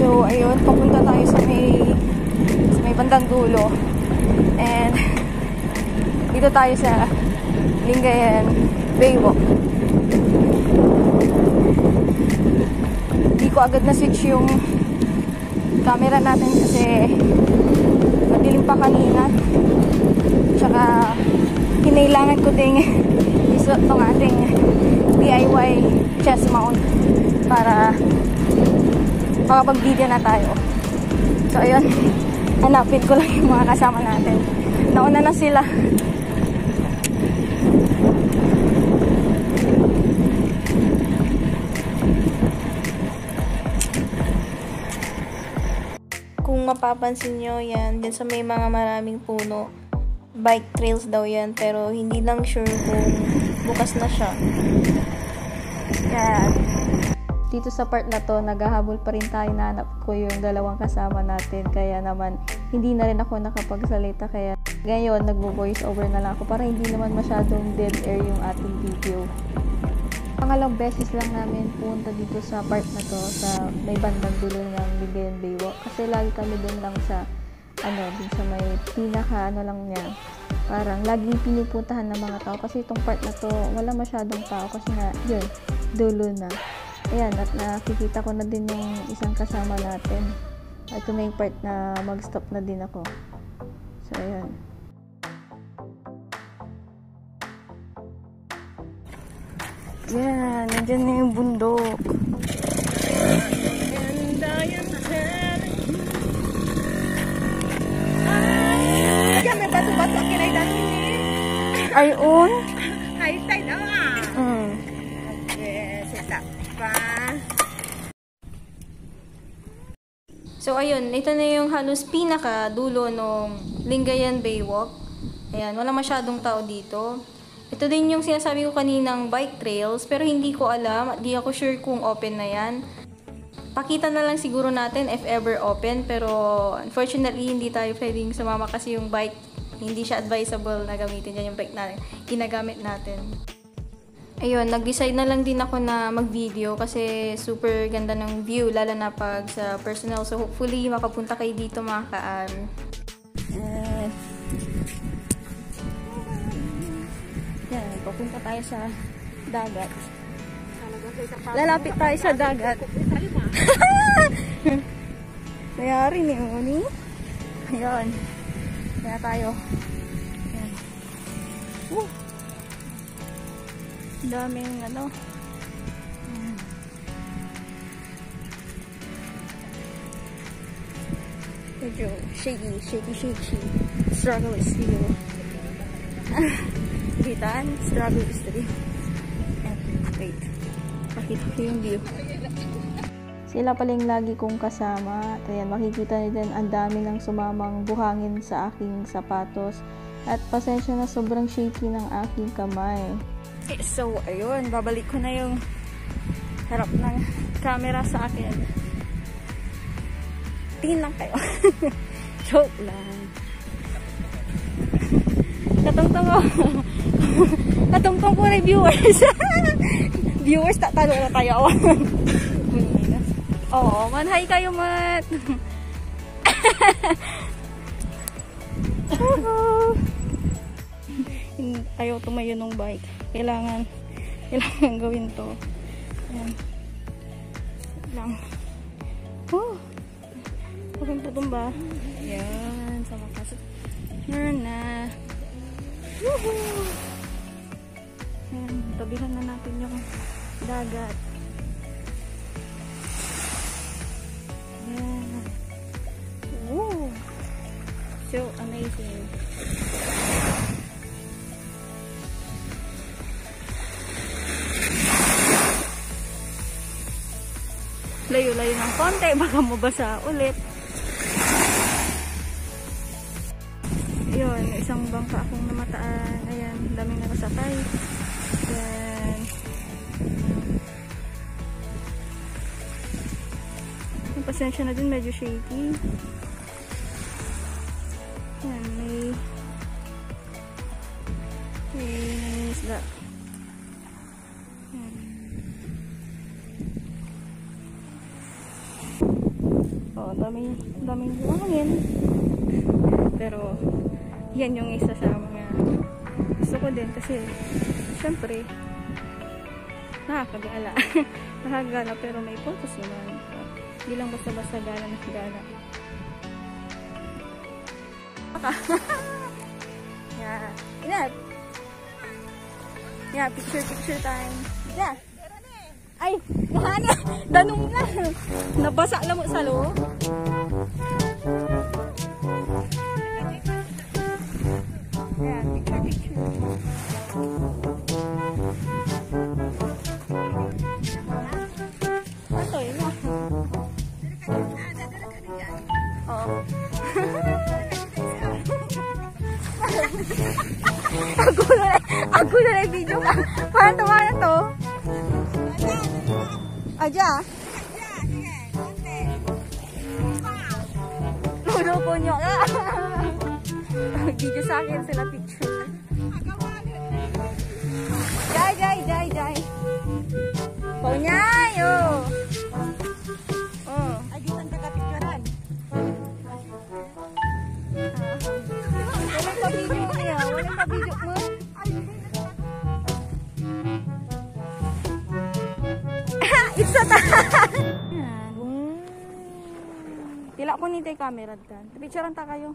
So, ayun, papunta tayo sa may bandang dulo. And, dito tayo sa Lingayen Baywalk. Hindi ko agad na-switch yung camera natin kasi madilim pa kanina. Tsaka, kinailangan ko ding isuot tong ating DIY chest mount para makapag-video na tayo. So, ayun. Hanapin ko lang yung mga kasama natin. Nauna na sila. Kung mapapansin nyo, yan. Din sa may mga maraming puno. Bike trails daw yan. Pero hindi lang sure kung bukas na siya. Yan. Dito sa part na to, naghahabol pa rin tayo. Nahanap ko yung dalawang kasama natin. Kaya naman, hindi na rin ako nakapagsalita. Kaya ngayon, nagvo-voice over na lang ako para hindi naman masyadong dead air yung ating video. Pangalawang beses lang namin punta dito sa part na to, sa may bandang dulo ng Lingayen Baywalk. Kasi lagi kami dun lang sa, dun sa may pinaka, lang niya. Parang laging pinupuntahan ng mga tao. Kasi itong part na to, wala masyadong tao. Kasi nga, yun, dulo na. Ayan, at nakikita ko na din yung isang kasama natin. Ito na yung part na mag-stop na din ako. So, ayan. Yan, nandyan na yung bundok. Ayan, may bato-bato ang kinay dati. Ayun? High tide, So, ayun, ito na yung halos pinaka dulo ng Lingayen Baywalk. Ayan, wala masyadong tao dito. Ito din yung sinasabi ko kaninang bike trails, pero hindi ko alam, di ako sure kung open na yan. Pakita na lang siguro natin if ever open, pero unfortunately, hindi tayo pwedeng sumama kasi yung bike, hindi siya advisable na gamitin yan yung bike na ginagamit natin. Ayun, nag-decide na lang din ako na mag-video kasi super ganda ng view, lalo na pag sa personal. So, hopefully, makapunta kayo dito mga kaan. Yan, papunta tayo sa dagat. Lalapit tayo sa dagat. Nayari ni Uni. Ayun. Kaya tayo. Ayan. Daming medyo shaky. Struggle is real. Bitan, struggle is real. Wait. Pakita ko yung view. Sila paling lagi kong kasama. At ayan, makikita nyo din ang dami ng sumamang buhangin sa aking sapatos. At pasensya na sobrang shaky ng aking kamay. So, ayun, babalik ko na yung harap ng camera sa akin. Tingin lang kayo. Joke lang. Katungtong ko na viewers. Viewers, tatalo na tayo. Oo, manhay kayo, mat. Ayaw tumayo ng bike. Kailangan gawin to. Ayan. Lang. Parang tutumba. Ayan. Sa wakas. Meron na. Woohoo! Ayan. Tabihan na natin yung dagat. Ayan. Woo! So amazing. Layo-layo ng konti, baka mabasa ulit. Yun, isang bangka akong namataan. Ayan, daming nakasakay. Ayan. Pasensya na din, medyo shaky. Ayan, may isda. Ayan. daming buhangin. Pero yan yung isa sa mga gusto ko din kasi syempre nakakagala. Nakakagala pero may purpose naman. So, hindi lang basta-basta gala na gala. Yeah. Inat. Yeah, picture time. Yeah. Ay, mahana. Danong na. Nabasa lang mo sa loob. Yeah, picture. Ato yun na. Oo. Ako na lang video ka. Paano to? Aja? Lulo ko nyo. Video sa akin sila picture. Jai. Paunyayo. Ay, di man taga-picturean. Walang pa-video niya. Walang pa-video mo. It's a tila ko ni tay camera dan. Picturean ta kayo.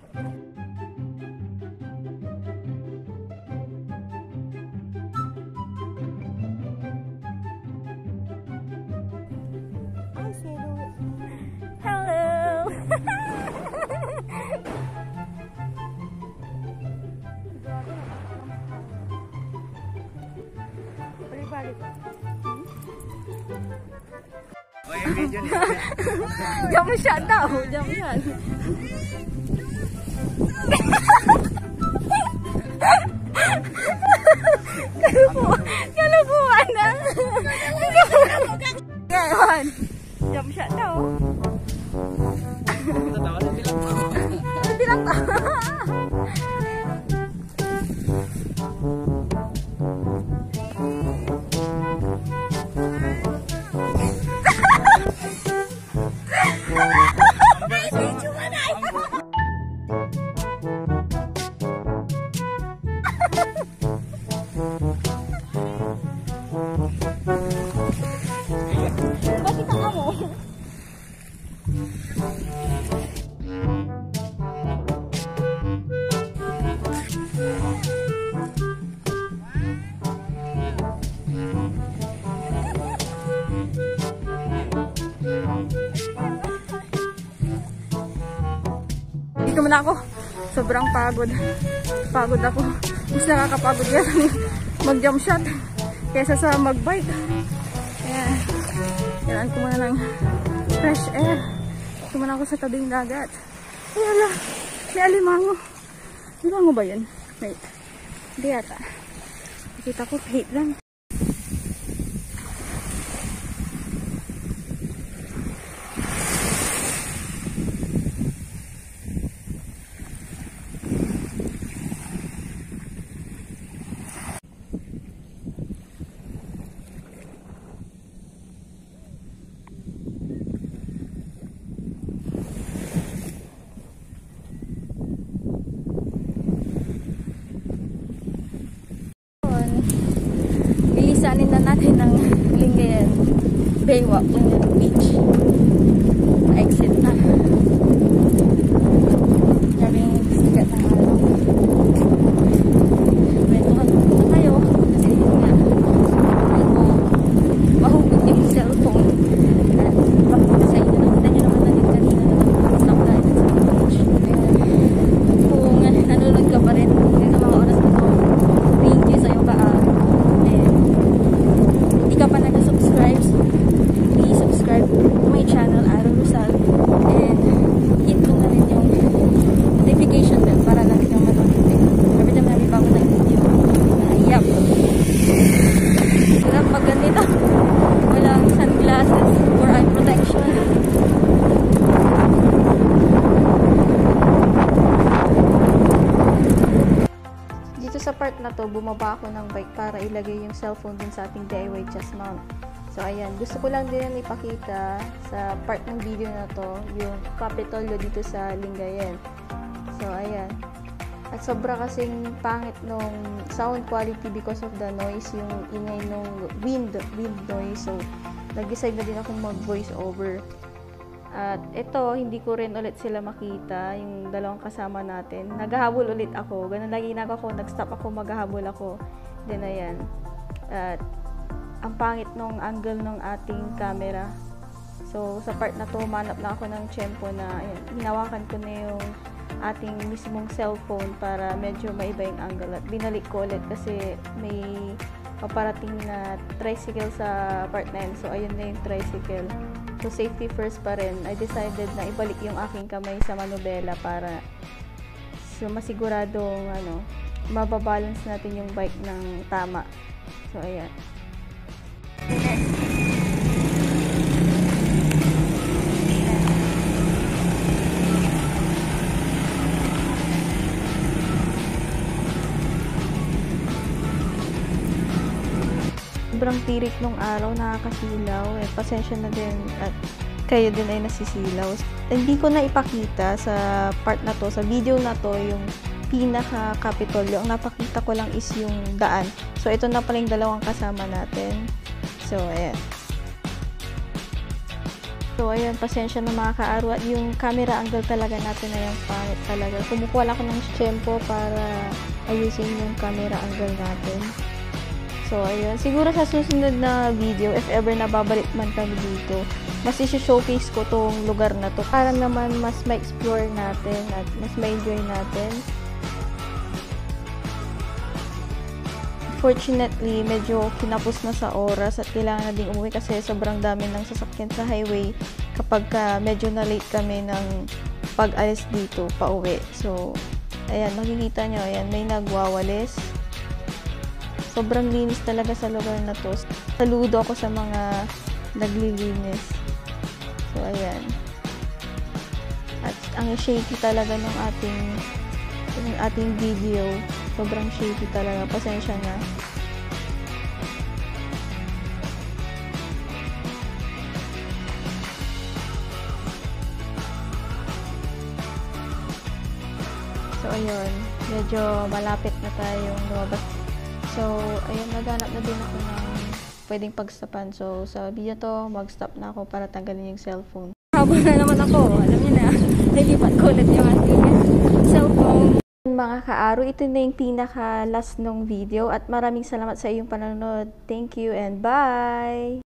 Hello. Balik. Jam shot daw. Jam shot. Kalukuhan na. Ngayon. Jam shot daw. Bilang pa. Bakit ka mo? Dito muna ako. Sobrang pagod. Pagod ako. Mas nakakapagod yan mag-jump shot kaysa sa mag-bike. Ayan. Kailangan ko muna ng fresh air. Dito muna ako sa tabing dagat. Ay, ala. May alimango. Alimango ba yun? Wait. Hindi yata. Nakita ko, hate lang. Bilisanin na natin ng Lingayen Baywalk Lingayen Beach. Exit na. Daming sikat ng araw. Kwentuhan na tayo kasi yun nga mahugod yung cellphone at bakit sa inyo nakita nyo naman na din kanina nag-stop tayo sa beach. Kung nanonood ka pa rin sa mga oras na to, thank you sa iyong kaan. Hindi ka pa nag-subscribe, please subscribe to my channel, Aaron Rosal, and hit mo na rin yung notification bell para lagi kang manonood. Every time na may bago tayong video, yap. Sarap pag ganito, walang sunglasses for eye protection. Dito sa part na to, bumaba ako ng bike para ilagay yung cellphone din sa ating DIY chest mount. So, So, ayan. Gusto ko lang din ipakita sa part ng video na to, yung Capitolio dito sa Lingayen. So, ayan. At sobra kasing pangit nung sound quality because of the noise, yung ingay nung wind noise. So, nag-decide na din akong mag-voice over. At ito, hindi ko rin ulit sila makita, yung dalawang kasama natin. Naghahabol ulit ako. Ganun lagi na ako, nag-stop ako, maghahabol ako. Then, ayan. At ang pangit nung angle ng ating camera. So, sa part na to, manap na ako ng tiyempo na, ayan, hinawakan ko na yung ating mismong cellphone para medyo maiba yung angle. At binalik ko ulit kasi may paparating na tricycle sa part na yun. So, ayun na yung tricycle. So, safety first pa rin. I decided na ibalik yung aking kamay sa manubela para so, masiguradong mababalance natin yung bike ng tama. So, ayan. Sobrang tirik nung araw, nakakasilaw. Pasensya na din at kayo din ay nasisilaw. Hindi ko na ipakita sa part na to, sa video na to, yung pinaka-Capitolio. Ang napakita ko lang is yung daan. So, ito na pala yung dalawang kasama natin. So, ayan. So, ayan, pasensya na mga kaaro. At yung camera angle talaga natin na yung pangit talaga. Kumukuha lang ako ng tiyempo para ayusin yung camera angle natin. So, ayun. Siguro sa susunod na video, if ever nababalik man kami dito, mas isi-showcase ko tong lugar na to para naman mas ma-explore natin at mas ma-enjoy natin. Fortunately, medyo kinapos na sa oras at kailangan na ding umuwi kasi sobrang dami ng sasakyan sa highway kapag medyo na-late kami ng pag-alis dito, pa-uwi. So, ayan, makikita nyo, ayan, may nagwawalis. Sobrang linis talaga sa lugar na to. Saludo ako sa mga naglilinis. So, ayan. At ang shaky talaga ng ating video. Sobrang shaky talaga. Pasensya na. So, ayun. Medyo malapit na tayong lumabas. So, ayun, naghanap na din ako ng pwedeng pag-stopan. So, sa video to, mag-stop na ako para tanggalin yung cellphone. Habang na naman ako, alam niyo na, nilipat ko ulit yung ating cellphone. Mga kaaro, ito na yung pinaka-last nung video at maraming salamat sa iyong panonood. Thank you and bye!